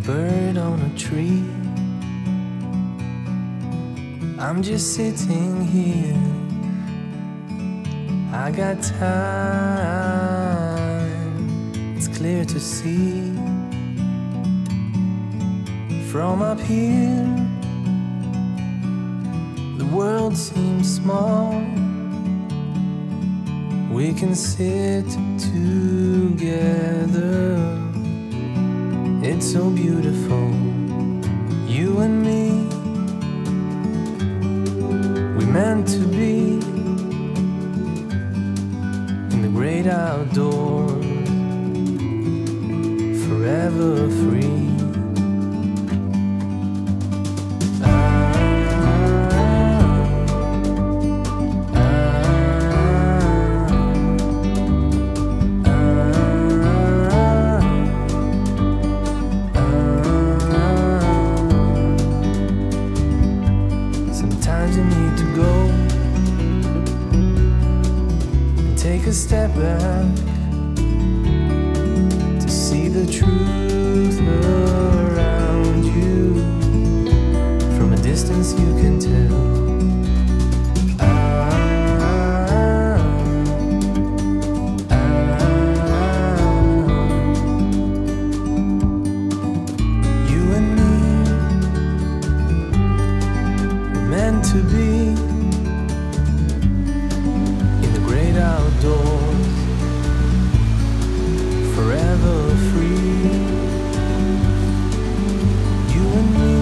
bird on a tree. I'm just sitting here, I got time, it's clear to see. From up here, the world seems small. We can sit together, it's so beautiful, you and me. We meant to be in the great outdoors, forever free. Sometimes you need to go and take a step back to see the truth around you. From a distance you can tell. You and me were meant to be in the great outdoors, forever free. You and me,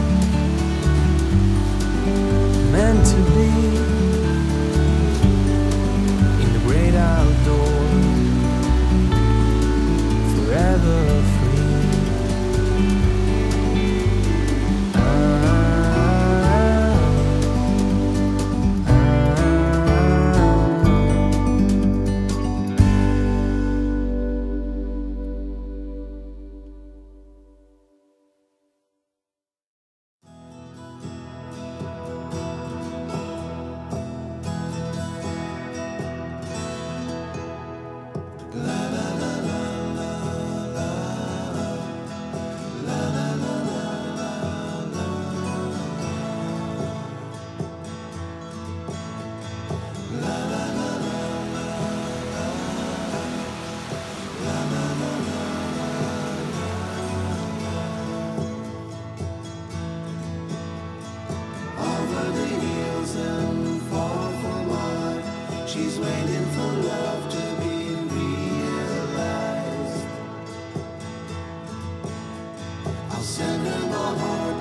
meant to be in the great outdoors, forever free. She's waiting for love to be realized. I'll send her my heart.